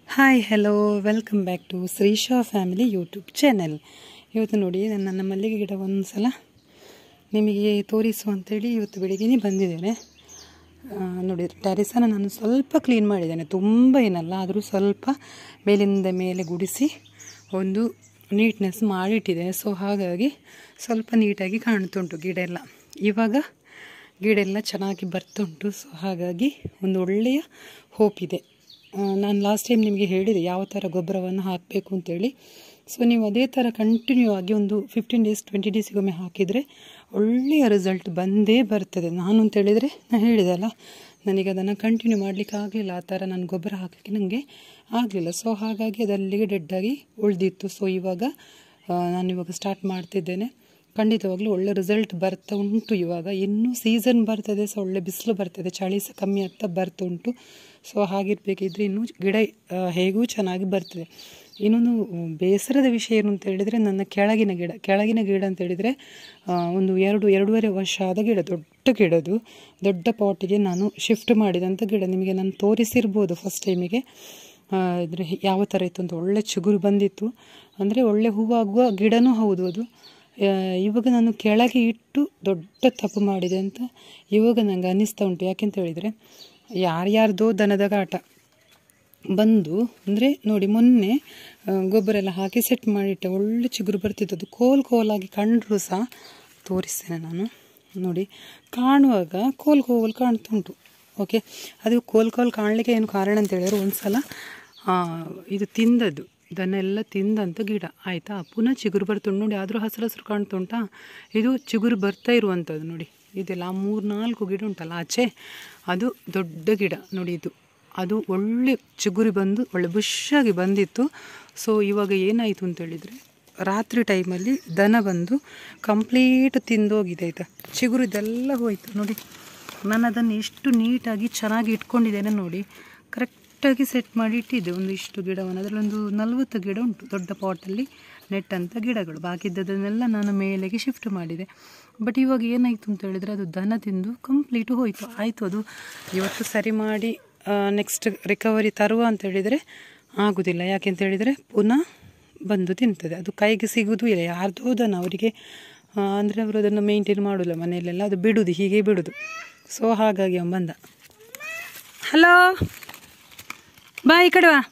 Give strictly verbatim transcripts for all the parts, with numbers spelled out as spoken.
Hi hello welcome back to Shreesha family YouTube channel. ಇವತ್ತು ನೋಡಿ ನಾನು ನನ್ನ ಮಲ್ಲಿಗೆ ಗಿಡ ಒಂದು ಸಲ ನಿಮಗೆ ತೋರಿಸು ಅಂತೇಳಿ ಇವತ್ತು ಬೆಳಿಗ್ಗೆ ಬಂದಿದ್ದೇನೆ. ನೋಡಿ ಟೆರೆಸನ್ನು ನಾನು ಸ್ವಲ್ಪ ಕ್ಲೀನ್ ಮಾಡಿದ್ದೇನೆ, ತುಂಬ ಏನಲ್ಲ, ಆದರೂ ಸ್ವಲ್ಪ ಮೇಲಿಂದ ಮೇಲೆ ಗುಡಿಸಿ ಒಂದು ನೀಟ್ನೆಸ್ ಮಾಡಿಟ್ಟಿದ್ದೇನೆ. ಸೊ ಹಾಗಾಗಿ ಸ್ವಲ್ಪ ನೀಟಾಗಿ ಕಾಣ್ತುಂಟು ಗಿಡ ಎಲ್ಲ. ಇವಾಗ ಗಿಡ ಎಲ್ಲ ಚೆನ್ನಾಗಿ ಬರ್ತುಂಟು. ಸೊ ಹಾಗಾಗಿ ಒಂದು ಒಳ್ಳೆಯ ಹೋಪ್ ಇದೆ. ನಾನು ಲಾಸ್ಟ್ ಟೈಮ್ ನಿಮಗೆ ಹೇಳಿದೆ ಯಾವ ಥರ ಗೊಬ್ಬರವನ್ನು ಹಾಕಬೇಕು ಅಂತೇಳಿ. ಸೊ ನೀವು ಅದೇ ಥರ ಕಂಟಿನ್ಯೂ ಆಗಿ ಒಂದು ಫಿಫ್ಟೀನ್ ಡೇಸ್ ಟ್ವೆಂಟಿ ಡೇಸಿಗೊಮ್ಮೆ ಹಾಕಿದರೆ ಒಳ್ಳೆಯ ರಿಸಲ್ಟ್ ಬಂದೇ ಬರ್ತದೆ. ನಾನು ಅಂತೇಳಿದರೆ ನಾನು ಹೇಳಿದೆ ಅಲ್ಲ, ನನಗೆ ಅದನ್ನು ಕಂಟಿನ್ಯೂ ಮಾಡಲಿಕ್ಕೆ ಆಗಲಿಲ್ಲ, ಆ ಥರ ನಾನು ಗೊಬ್ಬರ ಹಾಕಲಿಕ್ಕೆ ನನಗೆ ಆಗಲಿಲ್ಲ. ಸೊ ಹಾಗಾಗಿ ಅದಲ್ಲಿಗೆ ಡೆಡ್ಡಾಗಿ ಉಳಿದಿತ್ತು. ಸೊ ಇವಾಗ ನಾನು ಇವಾಗ ಸ್ಟಾರ್ಟ್ ಮಾಡ್ತಿದ್ದೇನೆ. ಖಂಡಿತವಾಗ್ಲೂ ಒಳ್ಳೆ ರಿಸಲ್ಟ್ ಬರ್ತಾ ಉಂಟು. ಇವಾಗ ಇನ್ನೂ ಸೀಸನ್ ಬರ್ತದೆ, ಸೊ ಒಳ್ಳೆ ಬಿಸಿಲು ಬರ್ತದೆ, ಚಳಿ ಸಹ ಕಮ್ಮಿ ಆಗ್ತಾ ಬರ್ತಾ ಉಂಟು. ಸೊ ಹಾಗಿರಬೇಕಿದ್ರೆ ಇನ್ನೂ ಗಿಡ ಹೇಗೂ ಚೆನ್ನಾಗಿ ಬರ್ತದೆ. ಇನ್ನೊಂದು ಬೇಸರದ ವಿಷಯ ಏನು ಅಂತ ಹೇಳಿದರೆ, ನನ್ನ ಕೆಳಗಿನ ಗಿಡ ಕೆಳಗಿನ ಗಿಡ ಅಂತ ಹೇಳಿದರೆ ಒಂದು ಎರಡು ಎರಡೂವರೆ ವರ್ಷ ಆದ ಗಿಡ, ದೊಡ್ಡ ಗಿಡದು, ದೊಡ್ಡ ಪಾಟಿಗೆ ನಾನು ಶಿಫ್ಟ್ ಮಾಡಿದಂಥ ಗಿಡ. ನಿಮಗೆ ನಾನು ತೋರಿಸಿರ್ಬೋದು ಫಸ್ಟ್ ಟೈಮಿಗೆ ಇದ್ರೆ ಯಾವ ಥರ ಇತ್ತು ಅಂತ. ಒಳ್ಳೆ ಚಿಗುರು ಬಂದಿತ್ತು, ಅಂದರೆ ಒಳ್ಳೆ ಹೂವಾಗುವ ಗಿಡನೂ ಹೌದು ಅದು. ಇವಾಗ ನಾನು ಕೆಳಗೆ ಇಟ್ಟು ದೊಡ್ಡ ತಪ್ಪು ಮಾಡಿದೆ ಅಂತ ಇವಾಗ ನನಗೆ ಅನ್ನಿಸ್ತಾ ಉಂಟು. ಯಾಕೆಂತ ಹೇಳಿದರೆ, ಯಾರ್ಯಾರ್ದೋ ದನದ ಕಾಟ ಬಂದು, ಅಂದರೆ ನೋಡಿ ಮೊನ್ನೆ ಗೊಬ್ಬರ ಎಲ್ಲ ಹಾಕಿ ಸೆಟ್ ಮಾಡಿಟ್ಟೆ, ಒಳ್ಳೆ ಚಿಗುರು ಬರ್ತಿತ್ತು. ಅದು ಕೋಲ್ ಕೋಲಾಗಿ ಕಂಡರೂ ಸಹ ತೋರಿಸ್ತೇನೆ ನಾನು. ನೋಡಿ ಕಾಣುವಾಗ ಕೋಲ್ ಕೋಲ್ ಕಾಣ್ತುಂಟು. ಓಕೆ, ಅದು ಕೋಲ್ ಕೋಲ್ ಕಾಣಲಿಕ್ಕೆ ಏನು ಕಾರಣ ಅಂತ ಹೇಳಿದ್ರೆ, ಒಂದು ಸಲ ಇದು ತಿಂದದ್ದು, ದನ ಎಲ್ಲ ತಿಂದಂಥ ಗಿಡ ಆಯಿತಾ. ಪುನಃ ಚಿಗುರು ಬರ್ತುಂಟು ನೋಡಿ, ಆದರೂ ಹಸಿರು ಹಸಿರು ಕಾಣ್ತುಂಟಾ. ಇದು ಚಿಗುರು ಬರ್ತಾ ಇರುವಂಥದ್ದು ನೋಡಿ. ಇದೆಲ್ಲ ಆ ಮೂರು ನಾಲ್ಕು ಗಿಡ ಉಂಟಲ್ಲ ಆಚೆ, ಅದು ದೊಡ್ಡ ಗಿಡ ನೋಡಿ. ಇದು ಅದು ಒಳ್ಳೆ ಚಿಗುರಿ ಬಂದು ಒಳ್ಳೆ ಬುಷಾಗಿ ಬಂದಿತ್ತು. ಸೊ ಇವಾಗ ಏನಾಯಿತು ಅಂತೇಳಿದರೆ, ರಾತ್ರಿ ಟೈಮಲ್ಲಿ ದನ ಬಂದು ಕಂಪ್ಲೀಟ್ ತಿಂದೋಗಿದೆ ಆಯಿತಾ. ಚಿಗುರು ಇದೆಲ್ಲ ಹೋಯಿತು ನೋಡಿ. ನಾನು ಅದನ್ನು ಎಷ್ಟು ನೀಟಾಗಿ ಚೆನ್ನಾಗಿ ಇಟ್ಕೊಂಡಿದ್ದೇನೆ ನೋಡಿ. ಕರೆಕ್ಟಾಗಿ ಸೆಟ್ ಮಾಡಿ ಇಟ್ಟಿದ್ದೆ ಒಂದು ಇಷ್ಟು ಗಿಡವನ್ನು. ಅದರಲ್ಲೊಂದು ನಲವತ್ತು ಗಿಡ ಉಂಟು ದೊಡ್ಡ ಪಾಟಲ್ಲಿ ನೆಟ್ಟಂಥ ಗಿಡಗಳು. ಬಾಕಿದ್ದದನ್ನೆಲ್ಲ ನಾನು ಮೇಲೆಗೆ ಶಿಫ್ಟ್ ಮಾಡಿದೆ. ಬಟ್ ಇವಾಗ ಏನಾಯಿತು ಅಂತ ಹೇಳಿದರೆ, ಅದು ದನ ತಿಂದು ಕಂಪ್ಲೀಟು ಹೋಯಿತು. ಆಯಿತು, ಅದು ಇವತ್ತು ಸರಿ ಮಾಡಿ ನೆಕ್ಸ್ಟ್ ರಿಕವರಿ ತರುವ ಅಂತ ಹೇಳಿದರೆ ಆಗೋದಿಲ್ಲ. ಯಾಕೆಂತ ಹೇಳಿದರೆ ಪುನಃ ಬಂದು ತಿಂತದೆ. ಅದು ಕೈಗೆ ಸಿಗೋದು ಇಲ್ಲ. ಯಾರ್ದೋ ದನ ಅವರಿಗೆ, ಅಂದರೆ ಅವರು ಅದನ್ನು ಮೇಂಟೈನ್ ಮಾಡೋಲ್ಲ ಮನೆಯಲ್ಲೆಲ್ಲ, ಅದು ಬಿಡೋದು, ಹೀಗೆ ಬಿಡೋದು. ಸೊ ಹಾಗಾಗಿ ಅವನು ಬಂದ. ಹಲೋ ಬಾ ಈ ಕಡೆ ಬಾ.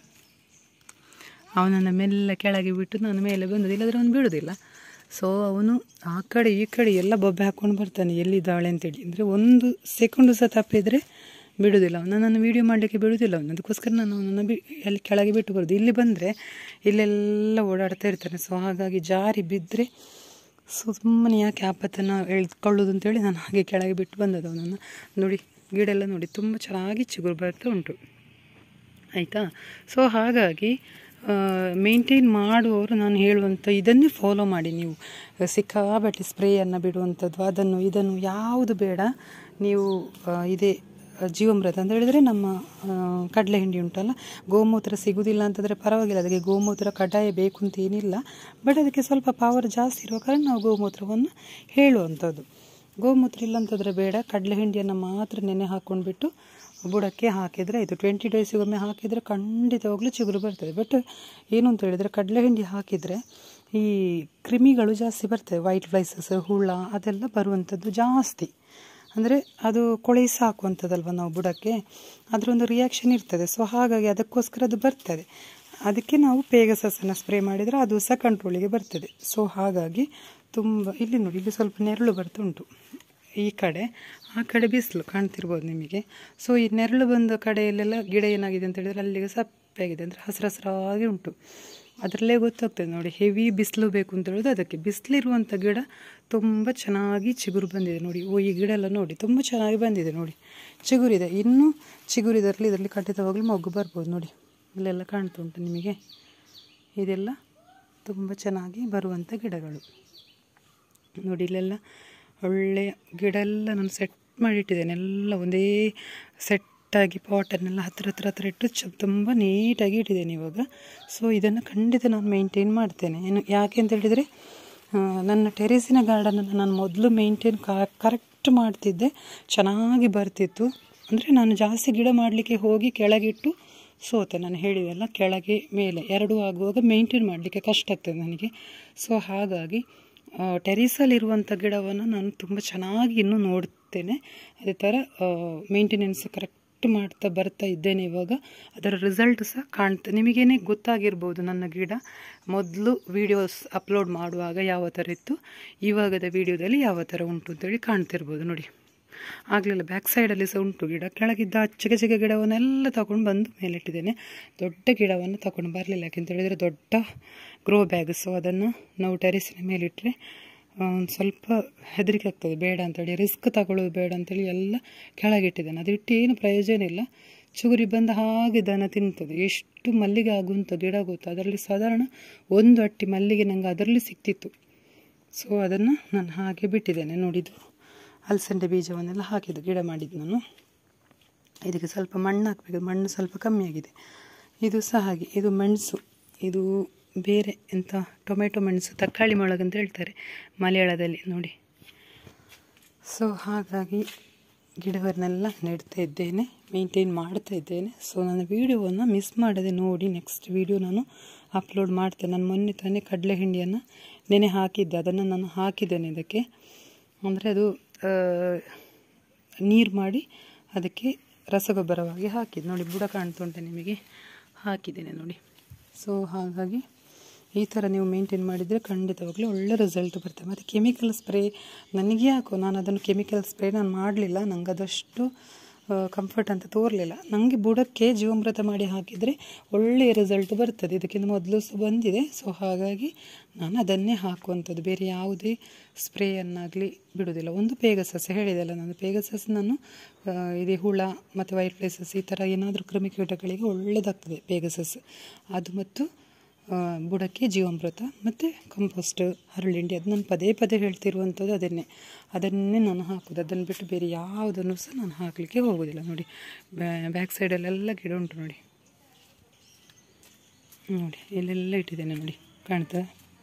ಅವನನ್ನು ಮೆಲ್ಲ ಕೆಳಗೆ ಬಿಟ್ಟು ನಾನು ಮೇಲೆ ಬಂದದ್ದು, ಇಲ್ಲಾಂದರೆ ಅವನು ಬಿಡೋದಿಲ್ಲ. ಸೊ ಅವನು ಆ ಕಡೆ ಈ ಕಡೆ ಎಲ್ಲ ಬೊಬ್ಬೆ ಹಾಕ್ಕೊಂಡು ಬರ್ತಾನೆ, ಎಲ್ಲಿದ್ದಾಳೆ ಅಂತೇಳಿ. ಅಂದರೆ ಒಂದು ಸೆಕೆಂಡು ಸಹ ತಪ್ಪಿದರೆ ಬಿಡೋದಿಲ್ಲ ಅವನು. ನನ್ನನ್ನು ವೀಡಿಯೋ ಮಾಡಲಿಕ್ಕೆ ಬಿಡೋದಿಲ್ಲ ಅವನು. ಅದಕ್ಕೋಸ್ಕರ ನಾನು ಅವನನ್ನು ಬಿ ಅಲ್ಲಿ ಕೆಳಗೆ ಬಿಟ್ಟು ಬರೋದು. ಇಲ್ಲಿ ಬಂದರೆ ಇಲ್ಲೆಲ್ಲ ಓಡಾಡ್ತಾ ಇರ್ತಾನೆ. ಸೊ ಹಾಗಾಗಿ ಜಾರಿ ಬಿದ್ದರೆ ಸೊ ಸುಮ್ಮನೆ ಯಾಕೆ ಆಪತ್ತನ್ನು ಎಳ್ಕೊಳ್ಳೋದು ಅಂತೇಳಿ ನಾನು ಹಾಗೆ ಕೆಳಗೆ ಬಿಟ್ಟು ಬಂದದ್ದು ಅವನನ್ನು. ನೋಡಿ ಗಿಡ ಎಲ್ಲ ನೋಡಿ ತುಂಬ ಚೆನ್ನಾಗಿ ಚಿಗುರು ಬರ್ತಾ ಉಂಟು ಆಯಿತಾ. ಸೊ ಹಾಗಾಗಿ ಮೇಂಟೈನ್ ಮಾಡುವವರು ನಾನು ಹೇಳುವಂಥ ಇದನ್ನೇ ಫಾಲೋ ಮಾಡಿ. ನೀವು ಸಿಕ್ಕಾಬಟ್ಟೆ ಸ್ಪ್ರೇಯನ್ನು ಬಿಡುವಂಥದ್ದು, ಅದನ್ನು ಇದನ್ನು ಯಾವುದು ಬೇಡ. ನೀವು ಇದೇ ಜೀವಾಮೃತ ಅಂತ ಹೇಳಿದರೆ, ನಮ್ಮ ಕಡಲೆ ಹಿಂಡಿ ಉಂಟಲ್ಲ, ಗೋಮೂತ್ರ ಸಿಗೋದಿಲ್ಲ ಅಂತಂದರೆ ಪರವಾಗಿಲ್ಲ, ಅದಕ್ಕೆ ಗೋಮೂತ್ರ ಕಡ್ಡಾಯ ಬೇಕು ಅಂತ ಏನಿಲ್ಲ. ಬಟ್ ಅದಕ್ಕೆ ಸ್ವಲ್ಪ ಪವರ್ ಜಾಸ್ತಿ ಇರೋ ಕಾರಣ ನಾವು ಗೋಮೂತ್ರವನ್ನು ಹೇಳುವಂಥದ್ದು. ಗೋಮೂತ್ರ ಇಲ್ಲ ಅಂತಂದರೆ ಬೇಡ, ಕಡಲೆ ಹಿಂಡಿಯನ್ನು ಮಾತ್ರ ನೆನೆ ಹಾಕ್ಕೊಂಡ್ಬಿಟ್ಟು ಬುಡಕ್ಕೆ ಹಾಕಿದರೆ ಇದು ಟ್ವೆಂಟಿ ಡೇಸಿಗೊಮ್ಮೆ ಹಾಕಿದರೆ ಖಂಡಿತವಾಗ್ಲೂ ಚಿಗುರು ಬರ್ತದೆ. ಬಟ್ ಏನು ಅಂತ ಹೇಳಿದರೆ, ಕಡಲೆ ಹಿಂಡಿ ಹಾಕಿದರೆ ಈ ಕ್ರಿಮಿಗಳು ಜಾಸ್ತಿ ಬರ್ತವೆ, ವೈಟ್ ಫ್ಲೈಸಸ್, ಹುಳ ಅದೆಲ್ಲ ಬರುವಂಥದ್ದು ಜಾಸ್ತಿ. ಅಂದರೆ ಅದು ಕೊಳೆಸಿ ಹಾಕುವಂಥದ್ದಲ್ವ ನಾವು ಬುಡಕ್ಕೆ, ಅದರ ಒಂದು ರಿಯಾಕ್ಷನ್ ಇರ್ತದೆ. ಸೊ ಹಾಗಾಗಿ ಅದಕ್ಕೋಸ್ಕರ ಅದು ಬರ್ತದೆ. ಅದಕ್ಕೆ ನಾವು ಪೇಗಸಸನ್ನು ಸ್ಪ್ರೇ ಮಾಡಿದರೆ ಅದು ಸಹ ಕಂಟ್ರೋಲಿಗೆ ಬರ್ತದೆ. ಸೊ ಹಾಗಾಗಿ ತುಂಬ ಇಲ್ಲಿ ನೋಡಿ, ಇಲ್ಲಿ ಸ್ವಲ್ಪ ನೆರಳು ಬರ್ತುಂಟು ಈ ಕಡೆ, ಆ ಕಡೆ ಬಿಸಿಲು ಕಾಣ್ತಿರ್ಬೋದು ನಿಮಗೆ. ಸೊ ಈ ನೆರಳು ಬಂದ ಕಡೆಯಲ್ಲೆಲ್ಲ ಗಿಡ ಏನಾಗಿದೆ ಅಂತ ಹೇಳಿದರೆ ಅಲ್ಲಿಗೆ ಸಪ್ಪೆಯಾಗಿದೆ, ಅಂದರೆ ಹಸಿರು ಹಸಿರಾಗಿ ಉಂಟು. ಅದರಲ್ಲೇ ಗೊತ್ತಾಗ್ತದೆ ನೋಡಿ, ಹೆವಿ ಬಿಸಿಲು ಬೇಕು ಅಂತ ಹೇಳೋದು ಅದಕ್ಕೆ. ಬಿಸಿಲಿರುವಂಥ ಗಿಡ ತುಂಬ ಚೆನ್ನಾಗಿ ಚಿಗುರು ಬಂದಿದೆ ನೋಡಿ. ಓ ಈ ಗಿಡ ಎಲ್ಲ ನೋಡಿ ತುಂಬ ಚೆನ್ನಾಗಿ ಬಂದಿದೆ ನೋಡಿ, ಚಿಗುರಿದೆ. ಇನ್ನೂ ಚಿಗುರಿದರಲ್ಲಿ ಇದರಲ್ಲಿ ಖಂಡಿತವಾಗ್ಲೂ ಮೊಗ್ಗು ಬರ್ಬೋದು ನೋಡಿ. ಇಲ್ಲೆಲ್ಲ ಕಾಣ್ತುಂಟು ನಿಮಗೆ, ಇದೆಲ್ಲ ತುಂಬ ಚೆನ್ನಾಗಿ ಬರುವಂಥ ಗಿಡಗಳು ನೋಡಿ. ಇಲ್ಲೆಲ್ಲ ಒಳ್ಳೆಯ ಗಿಡ ಎಲ್ಲ ನಾನು ಸೆಟ್ ಮಾಡಿಟ್ಟಿದ್ದೇನೆ, ಎಲ್ಲ ಒಂದೇ ಸೆಟ್ಟಾಗಿ ಪಾಟನ್ನೆಲ್ಲ ಹತ್ತಿರ ಹತ್ರ ಹತ್ರ ಇಟ್ಟು ಚ ತುಂಬ ನೀಟಾಗಿ ಇಟ್ಟಿದ್ದೇನೆ ಇವಾಗ. ಸೊ ಇದನ್ನು ಖಂಡಿತ ನಾನು ಮೇಂಟೈನ್ ಮಾಡ್ತೇನೆ. ಏನು ಯಾಕೆ ಅಂತ ಹೇಳಿದರೆ, ನನ್ನ ಟೆರೇಸಿನ ಗಾರ್ಡನನ್ನು ನಾನು ಮೊದಲು ಮೇಂಟೈನ್ ಕರೆಕ್ಟ್ ಮಾಡ್ತಿದ್ದೆ, ಚೆನ್ನಾಗಿ ಬರ್ತಿತ್ತು. ಅಂದರೆ ನಾನು ಜಾಸ್ತಿ ಗಿಡ ಮಾಡಲಿಕ್ಕೆ ಹೋಗಿ ಕೆಳಗಿಟ್ಟು ಸೋತೆ. ನಾನು ಹೇಳಿದೆಲ್ಲ ಕೆಳಗೆ ಮೇಲೆ ಎರಡೂ ಆಗುವಾಗ ಮೇಂಟೈನ್ ಮಾಡಲಿಕ್ಕೆ ಕಷ್ಟ ಆಗ್ತದೆ ನನಗೆ. ಸೊ ಹಾಗಾಗಿ ಟೆರೇಸಲ್ಲಿರುವಂಥ ಗಿಡವನ್ನು ನಾನು ತುಂಬ ಚೆನ್ನಾಗಿ ಇನ್ನೂ ನೋಡ್ತೇನೆ. ಅದೇ ಥರ ಮೇಂಟೆನೆನ್ಸ್ ಕರೆಕ್ಟ್ ಮಾಡ್ತಾ ಬರ್ತಾ ಇದ್ದೇನೆ. ಇವಾಗ ಅದರ ರಿಸಲ್ಟ್ ಸಹ ಕಾಣ್ತದೆ. ನಿಮಗೇನೆ ಗೊತ್ತಾಗಿರ್ಬೋದು ನನ್ನ ಗಿಡ ಮೊದಲು ವೀಡಿಯೋಸ್ ಅಪ್ಲೋಡ್ ಮಾಡುವಾಗ ಯಾವ ಥರ ಇತ್ತು, ಇವಾಗದ ವೀಡಿಯೋದಲ್ಲಿ ಯಾವ ಥರ ಉಂಟು ಅಂತೇಳಿ ಕಾಣ್ತಿರ್ಬೋದು ನೋಡಿ. ಆಗಲಿಲ್ಲ ಬ್ಯಾಕ್ ಸೈಡಲ್ಲಿ ಸಹ ಉಂಟು ಗಿಡ. ಕೆಳಗಿದ್ದ ಚಿಕ್ಕ ಚಿಕ್ಕ ಗಿಡವನ್ನೆಲ್ಲ ತಗೊಂಡು ಬಂದು ಮೇಲಿಟ್ಟಿದ್ದೇನೆ. ದೊಡ್ಡ ಗಿಡವನ್ನು ತಗೊಂಡು ಬರಲಿಲ್ಲ, ಯಾಕೆಂತ ಹೇಳಿದರೆ ದೊಡ್ಡ ಗ್ರೋ ಬ್ಯಾಗ್. ಸೊ ಅದನ್ನು ನಾವು ಟೆರೇಸಿನ ಮೇಲಿಟ್ಟರೆ ಒಂದು ಸ್ವಲ್ಪ ಹೆದರಿಕೆ ಆಗ್ತದೆ, ಬೇಡ ಅಂತೇಳಿ ರಿಸ್ಕ್ ತಗೊಳ್ಳೋದು ಬೇಡ ಅಂತೇಳಿ ಎಲ್ಲ ಕೆಳಗಿಟ್ಟಿದ್ದೇನೆ. ಅದು ಇಟ್ಟು ಏನು ಪ್ರಯೋಜನ ಇಲ್ಲ, ಚುಗುರಿ ಬಂದು ಹಾಗೆ ದನ ತಿಂತದೆ. ಎಷ್ಟು ಮಲ್ಲಿಗೆ ಆಗುವಂಥ ಗಿಡ ಗೊತ್ತು. ಅದರಲ್ಲಿ ಸಾಧಾರಣ ಒಂದು ಅಟ್ಟಿ ಮಲ್ಲಿಗೆ ನನಗೆ ಅದರಲ್ಲಿ ಸಿಕ್ತಿತ್ತು. ಸೊ ಅದನ್ನು ನಾನು ಹಾಗೆ ಬಿಟ್ಟಿದ್ದೇನೆ. ನೋಡಿದ್ದು ಅಲಸಂಡೆ ಬೀಜವನ್ನೆಲ್ಲ ಹಾಕಿದ್ದು ಗಿಡ ಮಾಡಿದ್ದು ನಾನು. ಇದಕ್ಕೆ ಸ್ವಲ್ಪ ಮಣ್ಣು ಹಾಕಬೇಕು, ಮಣ್ಣು ಸ್ವಲ್ಪ ಕಮ್ಮಿ ಆಗಿದೆ. ಇದು ಸಹ ಹಾಗೆ, ಇದು ಮೆಣಸು, ಇದು ಬೇರೆ ಎಂಥ ಟೊಮೆಟೊ ಮೆಣಸು, ತಕ್ಕಾಳಿ ಮೊಳಗು ಅಂತ ಹೇಳ್ತಾರೆ ಮಲಯಾಳದಲ್ಲಿ ನೋಡಿ. ಸೊ ಹಾಗಾಗಿ ಗಿಡವನ್ನೆಲ್ಲ ನೆಡ್ತಾ ಇದ್ದೇನೆ, ಮೇಂಟೈನ್ ಮಾಡ್ತಾ ಇದ್ದೇನೆ. ಸೊ ನನ್ನ ವೀಡಿಯೋವನ್ನು ಮಿಸ್ ಮಾಡದೆ ನೋಡಿ. ನೆಕ್ಸ್ಟ್ ವೀಡಿಯೋ ನಾನು ಅಪ್ಲೋಡ್ ಮಾಡ್ತೇನೆ. ನಾನು ಮೊನ್ನೆ ತಾನೇ ಕಡಲೆ ಹಿಂಡಿಯನ್ನು ನೆನೆ ಹಾಕಿದ್ದೆ, ಅದನ್ನು ನಾನು ಹಾಕಿದ್ದೇನೆ ಇದಕ್ಕೆ. ಅಂದರೆ ಅದು ನೀರು ಮಾಡಿ ಅದಕ್ಕೆ ರಸಗೊಬ್ಬರವಾಗಿ ಹಾಕಿದ್ದು ನೋಡಿ. ಬುಡ ಕಾಣ್ತುಂಟೆ ನಿಮಗೆ, ಹಾಕಿದ್ದೇನೆ ನೋಡಿ. ಸೊ ಹಾಗಾಗಿ ಈ ಥರ ನೀವು ಮೇಂಟೈನ್ ಮಾಡಿದರೆ ಖಂಡಿತವಾಗ್ಲೂ ಒಳ್ಳೆ ರಿಸಲ್ಟ್ ಬರ್ತದೆ. ಮತ್ತು ಕೆಮಿಕಲ್ ಸ್ಪ್ರೇ ನನಗೆ ಯಾಕೋ ನಾನು ಅದನ್ನು ಕೆಮಿಕಲ್ ಸ್ಪ್ರೇ ನಾನು ಮಾಡಲಿಲ್ಲ, ನಂಗೆ ಅದಷ್ಟು ಕಂಫರ್ಟ್ ಅಂತ ತೋರಲಿಲ್ಲ. ನನಗೆ ಬುಡಕ್ಕೆ ಜೀವಾಮೃತ ಮಾಡಿ ಹಾಕಿದರೆ ಒಳ್ಳೆಯ ರಿಸಲ್ಟ್ ಬರ್ತದೆ. ಇದಕ್ಕಿಂತ ಮೊದಲು ಸಹ ಬಂದಿದೆ. ಸೊ ಹಾಗಾಗಿ ನಾನು ಅದನ್ನೇ ಹಾಕುವಂಥದ್ದು, ಬೇರೆ ಯಾವುದೇ ಸ್ಪ್ರೇಯನ್ನಾಗಲಿ ಬಿಡೋದಿಲ್ಲ. ಒಂದು ಪೇಗಸಸ್ ಹೇಳಿದೆಲ್ಲ ನಾನು, ಪೇಗಸಸ್ ನಾನು ಇದೇ ಹುಳ ಮತ್ತು ವೈಟ್ ಪ್ಲೇಸಸ್ ಈ ಥರ ಏನಾದರೂ ಕ್ರಿಮಿಕೀಟಗಳಿಗೆ ಒಳ್ಳೆಯದಾಗ್ತದೆ ಪೇಗಸಸ್. ಅದು ಮತ್ತು ಬುಡಕ್ಕೆ ಜೀವಾಮೃತ ಮತ್ತು ಕಂಪೋಸ್ಟ್ ಹರಳಿಂಡಿ, ಅದು ನಾನು ಪದೇ ಪದೇ ಹೇಳ್ತಿರುವಂಥದ್ದು ಅದನ್ನೇ ಅದನ್ನೇ ನಾನು ಹಾಕೋದು. ಅದನ್ನು ಬಿಟ್ಟು ಬೇರೆ ಯಾವುದನ್ನು ಸಹ ನಾನು ಹಾಕಲಿಕ್ಕೆ ಹೋಗೋದಿಲ್ಲ. ನೋಡಿ ಬ್ಯಾಕ್ ಸೈಡಲ್ಲೆಲ್ಲ ಗಿಡ ಉಂಟು ನೋಡಿ, ನೋಡಿ ಇಲ್ಲೆಲ್ಲ ಇಟ್ಟಿದ್ದೇನೆ ನೋಡಿ, ಕಾಣ್ತಾ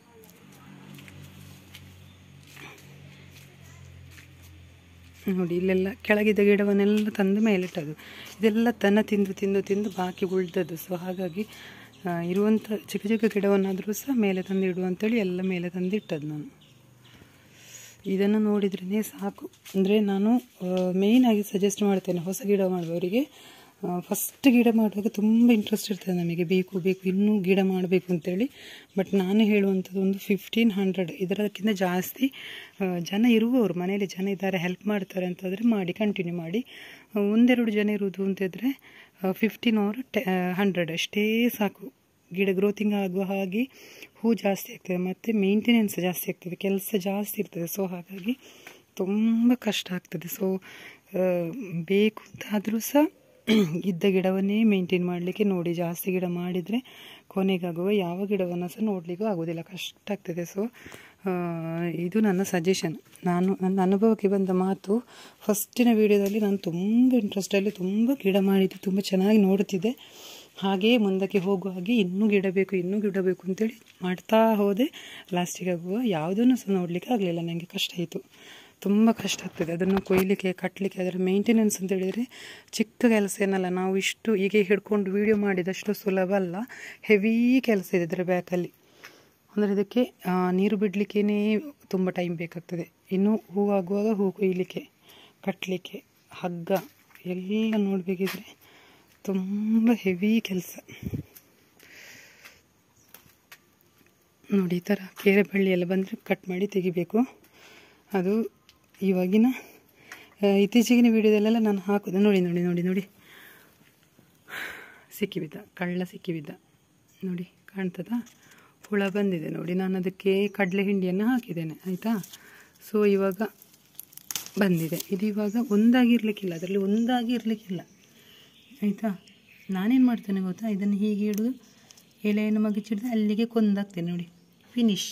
ನೋಡಿ. ಇಲ್ಲೆಲ್ಲ ಕೆಳಗಿದ್ದ ಗಿಡವನ್ನೆಲ್ಲ ತಂದು ಮೇಲಿಟ್ಟದು. ಇದೆಲ್ಲ ದನ ತಿಂದು ತಿಂದು ತಿಂದು ಬಾಕಿ ಉಳಿದದ್ದು. ಸೊ ಹಾಗಾಗಿ ಇರುವಂಥ ಚಿಕ್ಕ ಚಿಕ್ಕ ಗಿಡವನ್ನಾದರೂ ಸಹ ಮೇಲೆ ತಂದು ಇಡು ಅಂತೇಳಿ ಎಲ್ಲ ಮೇಲೆ ತಂದು ಇಟ್ಟದ್ದು ನಾನು. ಇದನ್ನು ನೋಡಿದ್ರೇ ಸಾಕು. ಅಂದರೆ ನಾನು ಮೇಯ್ನಾಗಿ ಸಜೆಸ್ಟ್ ಮಾಡ್ತೇನೆ ಹೊಸ ಗಿಡ ಮಾಡುವವರಿಗೆ. ಫಸ್ಟ್ ಗಿಡ ಮಾಡುವಾಗ ತುಂಬ ಇಂಟ್ರೆಸ್ಟ್ ಇರ್ತದೆ ನಮಗೆ, ಬೇಕು ಬೇಕು ಇನ್ನೂ ಗಿಡ ಮಾಡಬೇಕು ಅಂತೇಳಿ. ಬಟ್ ನಾನು ಹೇಳುವಂಥದ್ದು ಒಂದು ಫಿಫ್ಟೀನ್ ಹಂಡ್ರೆಡ್ ಇದರಕ್ಕಿಂತ ಜಾಸ್ತಿ ಜನ ಇರುವವರು, ಮನೆಯಲ್ಲಿ ಜನ ಇದ್ದಾರೆ ಹೆಲ್ಪ್ ಮಾಡ್ತಾರೆ ಅಂತಂದರೆ ಮಾಡಿ, ಕಂಟಿನ್ಯೂ ಮಾಡಿ. ಒಂದೆರಡು ಜನ ಇರುವುದು ಅಂತಿದ್ರೆ ಫಿಫ್ಟೀನ್ ಆರ್ ಟೆ ಹಂಡ್ರೆಡ್ ಅಷ್ಟೇ ಸಾಕು. ಗಿಡ ಗ್ರೋತಿಂಗ್ ಆಗುವ ಹಾಗೆ ಹೂ ಜಾಸ್ತಿ ಆಗ್ತದೆ ಮತ್ತು ಮೇಂಟೆನೆನ್ಸ್ ಜಾಸ್ತಿ ಆಗ್ತದೆ, ಕೆಲಸ ಜಾಸ್ತಿ ಇರ್ತದೆ. ಸೊ ಹಾಗಾಗಿ ತುಂಬ ಕಷ್ಟ ಆಗ್ತದೆ. ಸೊ ಬೇಕು ಅಂತಾದರೂ ಸಹ ಇದ್ದ ಗಿಡವನ್ನೇ ಮೇಂಟೈನ್ ಮಾಡಲಿಕ್ಕೆ ನೋಡಿ. ಜಾಸ್ತಿ ಗಿಡ ಮಾಡಿದರೆ ಕೊನೆಗಾಗುವ ಯಾವ ಗಿಡವನ್ನು ಸಹ ನೋಡಲಿಕ್ಕೂ ಆಗೋದಿಲ್ಲ, ಕಷ್ಟ ಆಗ್ತದೆ. ಸೊ ಇದು ನನ್ನ ಸಜೆಷನ್, ನಾನು ನನ್ನ ಅನುಭವಕ್ಕೆ ಬಂದ ಮಾತು. ಫಸ್ಟಿನ ವೀಡಿಯೋದಲ್ಲಿ ನಾನು ತುಂಬ ಇಂಟ್ರೆಸ್ಟಲ್ಲಿ ತುಂಬ ಗಿಡ ಮಾಡಿದ್ದೆ, ತುಂಬ ಚೆನ್ನಾಗಿ ನೋಡುತ್ತಿದ್ದೆ. ಹಾಗೆಯೇ ಮುಂದಕ್ಕೆ ಹೋಗುವ ಹಾಗೆ ಇನ್ನೂ ಗಿಡ ಬೇಕು ಇನ್ನೂ ಗಿಡ ಬೇಕು ಅಂತೇಳಿ ಮಾಡ್ತಾ ಹೋದೆ. ಲಾಸ್ಟಿಗೆ ಆಗುವ ಯಾವುದನ್ನು ಸಹ ನೋಡಲಿಕ್ಕೆ ಆಗಲಿಲ್ಲ, ನನಗೆ ಕಷ್ಟ ಆಯಿತು, ತುಂಬ ಕಷ್ಟ ಆಗ್ತದೆ. ಅದನ್ನು ಕೊಯ್ಲಿಕ್ಕೆ ಕಟ್ಟಲಿಕ್ಕೆ ಅದರ ಮೇಂಟೆನೆನ್ಸ್ ಅಂತ ಹೇಳಿದರೆ ಚಿಕ್ಕ ಕೆಲಸ ಏನಲ್ಲ. ನಾವು ಇಷ್ಟು ಹೀಗೆ ಹಿಡ್ಕೊಂಡು ವೀಡಿಯೋ ಮಾಡಿದಷ್ಟು ಸುಲಭ ಅಲ್ಲ, ಹೆವಿ ಕೆಲಸ ಇದೆ ಇದರ ಬ್ಯಾಕಲ್ಲಿ. ಅಂದರೆ ಇದಕ್ಕೆ ನೀರು ಬಿಡಲಿಕ್ಕೇ ತುಂಬ ಟೈಮ್ ಬೇಕಾಗ್ತದೆ. ಇನ್ನು ಹೂ ಆಗುವಾಗ ಹೂ ಕೊಯ್ಯಲಿಕ್ಕೆ, ಕಟ್ಟಲಿಕ್ಕೆ, ಹಗ್ಗ ಎಲ್ಲ ನೋಡಬೇಕಿದ್ರೆ ತುಂಬ ಹೆವಿ ಕೆಲಸ ನೋಡಿ. ಈ ಥರ ಕೇರೆ ಬಳ್ಳಿ ಎಲ್ಲ ಬಂದರೆ ಕಟ್ ಮಾಡಿ ತೆಗಿಬೇಕು. ಅದು ಇವಾಗಿನ ಇತ್ತೀಚೆಗಿನ ವೀಡಿಯೋದಲ್ಲೆಲ್ಲ ನಾನು ಹಾಕೋದು ನೋಡಿ ನೋಡಿ ನೋಡಿ ನೋಡಿ ಸಿಕ್ಕಿಬಿದ್ದ ಕಳ್ಳ ಸಿಕ್ಕಿಬಿದ್ದ ನೋಡಿ, ಕಾಣ್ತದಾ? ಹುಳ ಬಂದಿದೆ ನೋಡಿ. ನಾನು ಅದಕ್ಕೆ ಕಡಲೆ ಹಿಂಡಿಯನ್ನು ಹಾಕಿದ್ದೇನೆ ಆಯಿತಾ. ಸೊ ಇವಾಗ ಬಂದಿದೆ. ಇದು ಇವಾಗ ಒಂದಾಗಿರ್ಲಿಕ್ಕಿಲ್ಲ, ಅದರಲ್ಲಿ ಒಂದಾಗಿ ಇರಲಿಕ್ಕಿಲ್ಲ ಆಯಿತಾ. ನಾನೇನು ಮಾಡ್ತೇನೆ ಗೊತ್ತಾ, ಇದನ್ನು ಹೀಗೆ ಹಿಡಿದು ಎಲೆಯನ್ನು ಮಗಚಿಡಿದು ಅಲ್ಲಿಗೆ ಕೊಂದಾಗ್ತೇನೆ ನೋಡಿ, ಫಿನಿಶ್.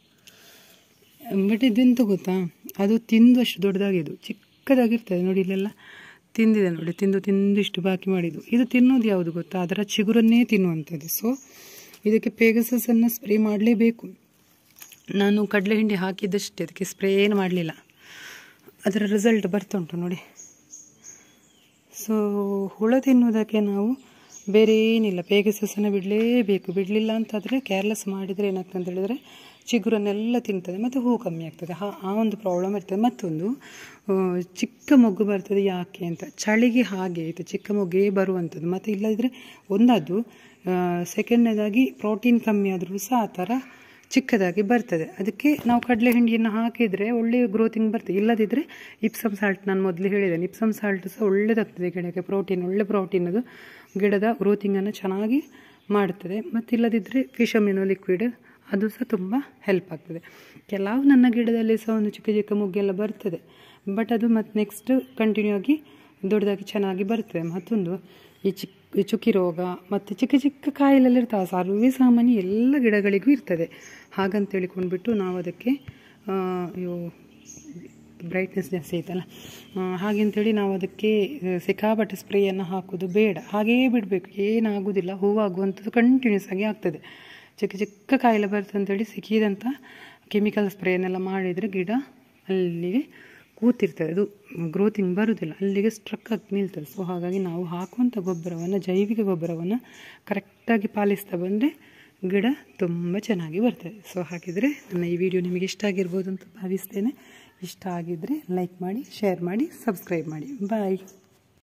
ಬಟ್ ಇದೆಂತ ಗೊತ್ತಾ, ಅದು ತಿಂದು ಅಷ್ಟು ದೊಡ್ಡದಾಗಿದ್ದು, ಚಿಕ್ಕದಾಗಿರ್ತದೆ ನೋಡಿ. ಇಲ್ಲೆಲ್ಲ ತಿಂದಿದೆ ನೋಡಿ, ತಿಂದು ತಿಂದು ಇಷ್ಟು ಬಾಕಿ ಮಾಡಿದ್ದು. ಇದು ತಿನ್ನೋದು ಯಾವುದು ಗೊತ್ತಾ, ಅದರ ಚಿಗುರನ್ನೇ ತಿನ್ನುವಂಥದ್ದು. ಸೊ ಇದಕ್ಕೆ ಪೇಗಸಸನ್ನು ಸ್ಪ್ರೇ ಮಾಡಲೇಬೇಕು. ನಾನು ಕಡಲೆ ಹಿಂಡಿ ಹಾಕಿದ್ದಷ್ಟೇ, ಅದಕ್ಕೆ ಸ್ಪ್ರೇ ಏನು ಮಾಡಲಿಲ್ಲ. ಅದರ ರಿಸಲ್ಟ್ ಬರ್ತಾ ಉಂಟು ನೋಡಿ. ಸೊ ಹುಳ ತಿನ್ನುವುದಕ್ಕೆ ನಾವು ಬೇರೆ ಏನಿಲ್ಲ. ಪೇಗಸಸನ್ನು ಬಿಡಲೇಬೇಕು. ಬಿಡಲಿಲ್ಲ ಅಂತಾದರೆ ಕೇರ್ಲೆಸ್ ಮಾಡಿದರೆ ಏನಾಗ್ತದೆ ಅಂತ ಹೇಳಿದರೆ ಚಿಗುರನ್ನೆಲ್ಲ ತಿಂತದೆ ಮತ್ತು ಹೂ ಕಮ್ಮಿ ಆಗ್ತದೆ. ಆ ಒಂದು ಪ್ರಾಬ್ಲಮ್ ಇರ್ತದೆ. ಮತ್ತೊಂದು ಚಿಕ್ಕ ಮೊಗ್ಗು ಬರ್ತದೆ ಯಾಕೆ ಅಂತ, ಚಳಿಗೆ ಹಾಗೆ ಆಯಿತು ಚಿಕ್ಕ ಮೊಗ್ಗೇ ಬರುವಂಥದ್ದು. ಮತ್ತು ಇಲ್ಲದಿದ್ದರೆ ಒಂದದು, ಸೆಕೆಂಡ್ನೇದಾಗಿ ಪ್ರೋಟೀನ್ ಕಮ್ಮಿ ಆದರೂ ಸಹ ಆ ಥರ ಚಿಕ್ಕದಾಗಿ ಬರ್ತದೆ. ಅದಕ್ಕೆ ನಾವು ಕಡಲೆ ಹಿಂಡಿಯನ್ನು ಹಾಕಿದರೆ ಒಳ್ಳೆಯ ಗ್ರೋತಿಂಗ್ ಬರ್ತದೆ. ಇಲ್ಲದಿದ್ದರೆ ಇಪ್ಸಮ್ ಸಾಲ್ಟ್, ನಾನು ಮೊದಲು ಹೇಳಿದ್ದೇನೆ, ಇಪ್ಸಮ್ ಸಾಲ್ಟ್ ಸಹ ಒಳ್ಳೆಯದಾಗ್ತದೆ ಗಿಡಕ್ಕೆ. ಪ್ರೋಟೀನ್, ಒಳ್ಳೆ ಪ್ರೋಟೀನ್ ಅದು ಗಿಡದ ಗ್ರೋತಿಂಗನ್ನು ಚೆನ್ನಾಗಿ ಮಾಡುತ್ತದೆ. ಮತ್ತು ಇಲ್ಲದಿದ್ದರೆ ಫಿಶ್ ಅಮಿನೋ ಲಿಕ್ವಿಡ್ ಅದು ಸಹ ತುಂಬ ಹೆಲ್ಪ್ ಆಗ್ತದೆ. ಕೆಲವು ನನ್ನ ಗಿಡದಲ್ಲಿ ಸಹ ಒಂದು ಚಿಕ್ಕ ಚಿಕ್ಕ ಮೊಗ್ಗೆಲ್ಲ ಬರ್ತದೆ, ಬಟ್ ಅದು ಮತ್ತು ನೆಕ್ಸ್ಟ್ ಕಂಟಿನ್ಯೂ ಆಗಿ ದೊಡ್ಡದಾಗಿ ಚೆನ್ನಾಗಿ ಬರ್ತದೆ. ಮತ್ತೊಂದು ಈ ಚಿಕ್ಕ ಚುಕ್ಕಿ ರೋಗ ಮತ್ತು ಚಿಕ್ಕ ಚಿಕ್ಕ ಕಾಯಿಲೆಲ್ಲ ಇರ್ತಾವೆ, ಸರ್ವೇ ಸಾಮಾನ್ಯ ಎಲ್ಲ ಗಿಡಗಳಿಗೂ ಇರ್ತದೆ. ಹಾಗಂತ ಹೇಳಿಕೊಂಡ್ಬಿಟ್ಟು ನಾವು ಅದಕ್ಕೆ ಅಯ್ಯೋ ಬ್ರೈಟ್ನೆಸ್ ಜಾಸ್ತಿ ಐತಲ್ಲ, ಹಾಗೆ ಅಂಥೇಳಿ ನಾವು ಅದಕ್ಕೆ ಸಿಕ್ಕಾಪಟ್ಟೆ ಸ್ಪ್ರೇಯನ್ನು ಹಾಕೋದು ಬೇಡ. ಹಾಗೆಯೇ ಬಿಡಬೇಕು, ಏನಾಗೋದಿಲ್ಲ. ಹೂವಾಗುವಂಥದ್ದು ಕಂಟಿನ್ಯೂಸ್ ಆಗಿ ಆಗ್ತದೆ. ಚಿಕ್ಕ ಚಿಕ್ಕ ಕಾಯಿಲೆ ಬರ್ತದೆ ಅಂತೇಳಿ ಸಿಕ್ಕಿದಂಥ ಕೆಮಿಕಲ್ ಸ್ಪ್ರೇಯನ್ನೆಲ್ಲ ಮಾಡಿದರೆ ಗಿಡ ಅಲ್ಲಿಗೆ ಕೂತಿರ್ತದೆ, ಅದು ಗ್ರೋತಿಂಗ್ ಬರೋದಿಲ್ಲ, ಅಲ್ಲಿಗೆ ಸ್ಟ್ರಕ್ ಆಗಿ ನಿಲ್ತದೆ. ಸೊ ಹಾಗಾಗಿ ನಾವು ಹಾಕುವಂಥ ಗೊಬ್ಬರವನ್ನು, ಜೈವಿಕ ಗೊಬ್ಬರವನ್ನು ಕರೆಕ್ಟಾಗಿ ಪಾಲಿಸ್ತಾ ಬಂದರೆ ಗಿಡ ತುಂಬ ಚೆನ್ನಾಗಿ ಬರ್ತದೆ. ಸೊ ಹಾಗಿದ್ರೆ ನನ್ನ ಈ ವಿಡಿಯೋ ನಿಮಗೆ ಇಷ್ಟ ಆಗಿರ್ಬೋದು ಅಂತ ಭಾವಿಸ್ತೇನೆ. ಇಷ್ಟ ಆಗಿದ್ದರೆ ಲೈಕ್ ಮಾಡಿ, ಶೇರ್ ಮಾಡಿ, ಸಬ್ಸ್ಕ್ರೈಬ್ ಮಾಡಿ. ಬಾಯ್.